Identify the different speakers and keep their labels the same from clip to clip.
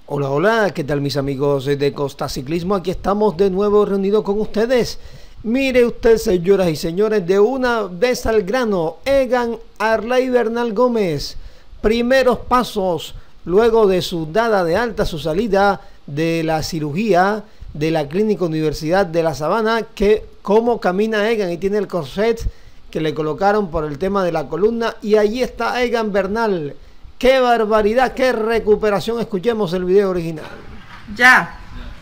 Speaker 1: Hola, hola, ¿qué tal mis amigos de Costa Ciclismo? Aquí estamos de nuevo reunidos con ustedes. Mire usted, señoras y señores, de una vez al grano, Egan Arley Bernal Gómez. Primeros pasos luego de su dada de alta, su salida de la cirugía de la Clínica Universidad de La Sabana, que cómo camina Egan y tiene el corset que le colocaron por el tema de la columna, y allí está Egan Bernal. ¡Qué barbaridad! ¡Qué recuperación! Escuchemos el video original.
Speaker 2: Ya.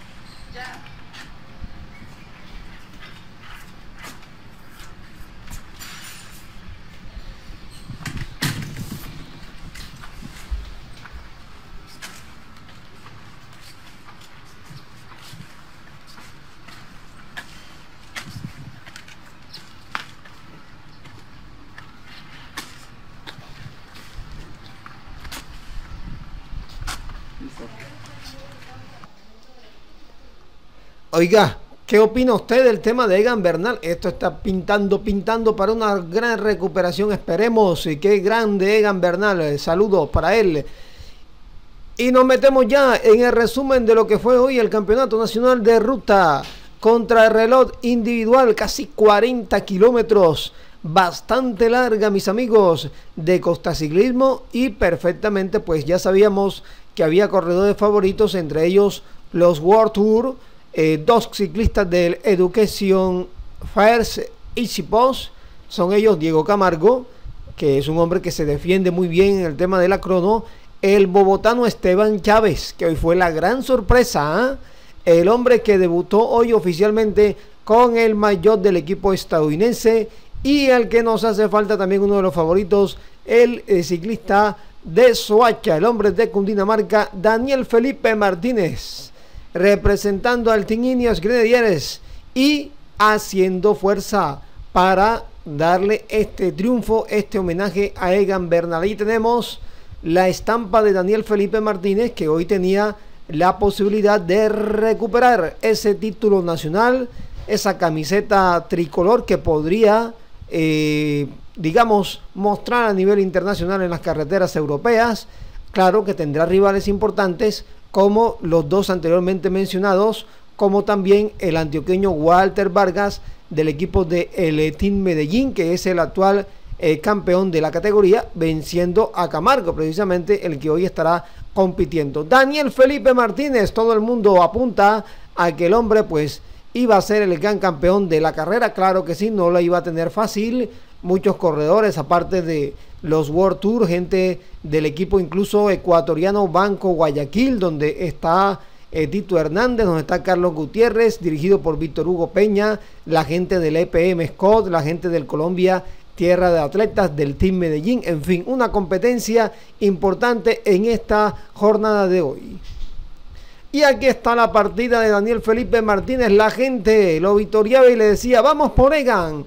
Speaker 1: Oiga, ¿qué opina usted del tema de Egan Bernal? Esto está pintando para una gran recuperación, esperemos. Y qué grande Egan Bernal, saludos para él. Y nos metemos ya en el resumen de lo que fue hoy el Campeonato Nacional de Ruta contra el reloj individual, casi 40 kilómetros, bastante larga, mis amigos de Costa Ciclismo, y perfectamente pues ya sabíamos que había corredores favoritos, entre ellos los World Tour, dos ciclistas del Education First Easy Post, son ellos Diego Camargo, que es un hombre que se defiende muy bien en el tema de la crono, el bogotano Esteban Chávez, que hoy fue la gran sorpresa, el hombre que debutó hoy oficialmente con el maillot del equipo estadounidense, y el que nos hace falta también uno de los favoritos, el ciclista de Soacha, el hombre de Cundinamarca, Daniel Felipe Martínez, representando al Team Ineos Grenadiers y haciendo fuerza para darle este triunfo, este homenaje a Egan Bernal. Ahí tenemos la estampa de Daniel Felipe Martínez, que hoy tenía la posibilidad de recuperar ese título nacional, esa camiseta tricolor que podría, digamos, mostrar a nivel internacional en las carreteras europeas. Claro que tendrá rivales importantes como los dos anteriormente mencionados, como también el antioqueño Walter Vargas del equipo de el Team Medellín, que es el actual campeón de la categoría, venciendo a Camargo, precisamente el que hoy estará compitiendo. Daniel Felipe Martínez, todo el mundo apunta a que el hombre pues iba a ser el gran campeón de la carrera. Claro que sí, no la iba a tener fácil, muchos corredores, aparte de los World Tour, gente del equipo incluso ecuatoriano Banco Guayaquil, donde está Tito Hernández, donde está Carlos Gutiérrez, dirigido por Víctor Hugo Peña, la gente del EPM Scott, la gente del Colombia Tierra de Atletas, del Team Medellín, en fin, una competencia importante en esta jornada de hoy. Y aquí está la partida de Daniel Felipe Martínez, la gente lo victoriaba y le decía: vamos por Egan,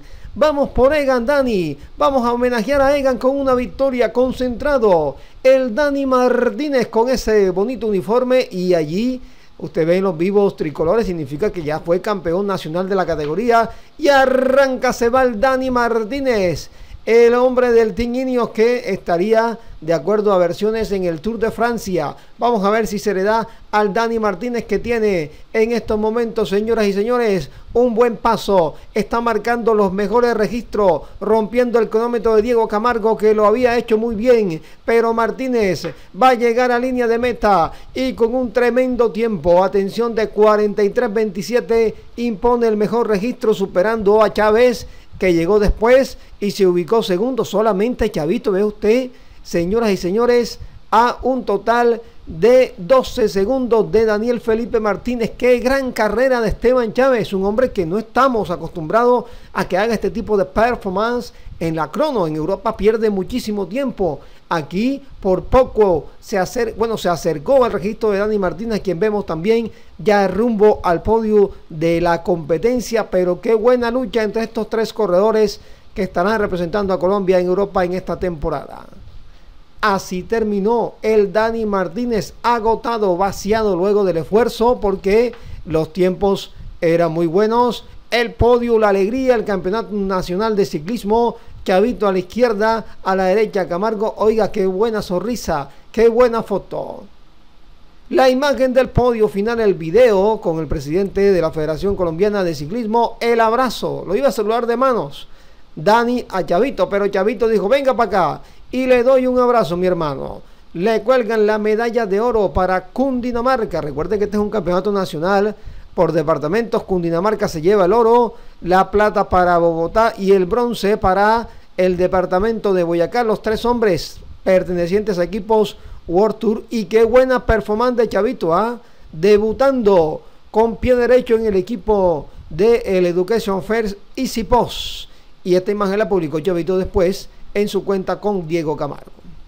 Speaker 1: Dani, vamos a homenajear a Egan con una victoria, concentrado el Dani Martínez con ese bonito uniforme, y allí usted ve los vivos tricolores, significa que ya fue campeón nacional de la categoría, y arranca, se va el Dani Martínez, el hombre del Team Ineos, que estaría de acuerdo a versiones en el Tour de Francia. Vamos a ver si se le da al Dani Martínez, que tiene en estos momentos, señoras y señores, un buen paso. Está marcando los mejores registros, rompiendo el cronómetro de Diego Camargo, que lo había hecho muy bien, pero Martínez va a llegar a línea de meta y con un tremendo tiempo, atención, de 43:27, impone el mejor registro, superando a Chávez, que llegó después y se ubicó segundo. Solamente Chavito, ve usted, señoras y señores, a un total de 12 segundos de Daniel Felipe Martínez. Qué gran carrera de Esteban Chávez, un hombre que no estamos acostumbrados a que haga este tipo de performance en la crono. En Europa pierde muchísimo tiempo. Aquí por poco se acercó al registro de Dani Martínez, quien vemos también ya rumbo al podio de la competencia. Pero qué buena lucha entre estos tres corredores que estarán representando a Colombia en Europa en esta temporada. Así terminó el Dani Martínez, agotado, vaciado luego del esfuerzo, porque los tiempos eran muy buenos. El podio, la alegría, el Campeonato Nacional de Ciclismo, Chavito a la izquierda, a la derecha Camargo. Oiga, qué buena sonrisa, qué buena foto. La imagen del podio final, el video con el presidente de la Federación Colombiana de Ciclismo, el abrazo, lo iba a saludar de manos Dani a Chavito, pero Chavito dijo, venga para acá y le doy un abrazo, mi hermano. Le cuelgan la medalla de oro para Cundinamarca. Recuerden que este es un campeonato nacional por departamentos. Cundinamarca se lleva el oro, la plata para Bogotá y el bronce para el departamento de Boyacá. Los tres hombres pertenecientes a equipos World Tour. Y qué buena performance de Chavito, debutando con pie derecho en el equipo del Education First Easy Post. Y esta imagen la publicó Chavito después en su cuenta con Diego Camargo.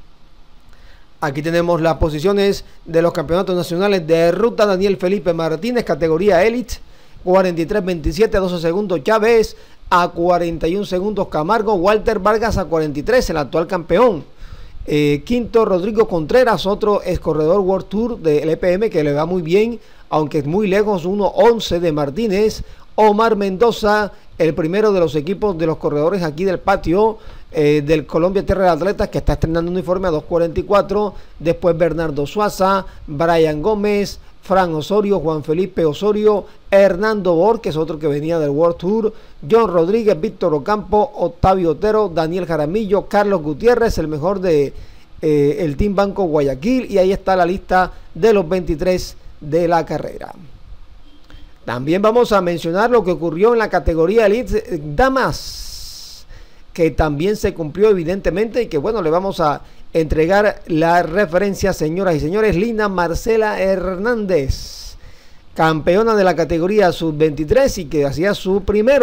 Speaker 1: Aquí tenemos las posiciones de los campeonatos nacionales de ruta. Daniel Felipe Martínez, categoría Elite, 43.27, 12 segundos Chávez, a 41 segundos Camargo, Walter Vargas a 43, el actual campeón. Quinto, Rodrigo Contreras, otro escorredor World Tour del EPM que le va muy bien, aunque es muy lejos, 1.11 de Martínez. Omar Mendoza, el primero de los equipos de los corredores aquí del patio del Colombia Tierra de Atletas, que está estrenando uniforme a 2.44. Después Bernardo Suaza, Brian Gómez, Fran Osorio, Juan Felipe Osorio, Hernando Bor, que es otro que venía del World Tour, John Rodríguez, Víctor Ocampo, Octavio Otero, Daniel Jaramillo, Carlos Gutiérrez, el mejor de el Team Banco Guayaquil, y ahí está la lista de los 23 de la carrera. También vamos a mencionar lo que ocurrió en la categoría Elite Damas, que también se cumplió evidentemente, y que bueno, le vamos a entregar la referencia, señoras y señores. Lina Marcela Hernández, campeona de la categoría sub-23 y que hacía su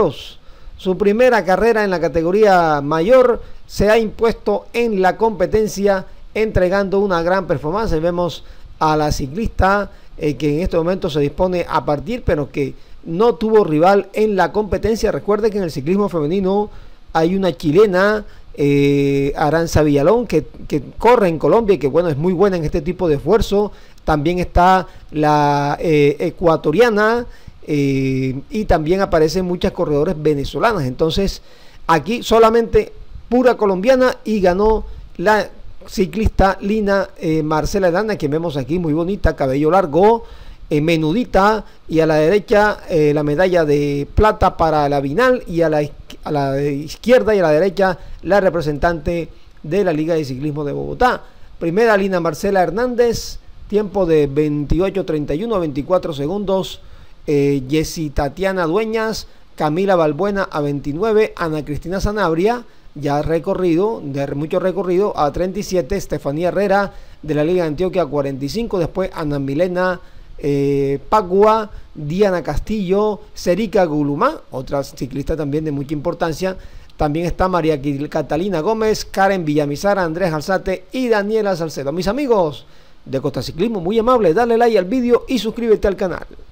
Speaker 1: primera carrera en la categoría mayor, se ha impuesto en la competencia entregando una gran performance. Vemos a la ciclista que en este momento se dispone a partir, pero que no tuvo rival en la competencia. Recuerde que en el ciclismo femenino hay una chilena, Aranza Villalón, que corre en Colombia y que bueno, es muy buena en este tipo de esfuerzo. También está la ecuatoriana y también aparecen muchas corredores venezolanas. Entonces aquí solamente pura colombiana, y ganó la ciclista Lina Marcela Hernández, que vemos aquí muy bonita, cabello largo, menudita, y a la derecha la medalla de plata para la Vinal, y a la izquierda y a la derecha la representante de la Liga de Ciclismo de Bogotá. Primera, Lina Marcela Hernández, tiempo de 28:31, 24 segundos. Jessy Tatiana Dueñas, Camila Balbuena a 29, Ana Cristina Sanabria, ya recorrido, de mucho recorrido, a 37, Estefanía Herrera de la Liga de Antioquia a 45, después Ana Milena Pagua, Diana Castillo, Serica Gulumá, otra ciclista también de mucha importancia. También está María Catalina Gómez, Karen Villamizar, Andrés Alzate y Daniela Salcedo. Mis amigos de Costa Ciclismo, muy amables, dale like al vídeo y suscríbete al canal.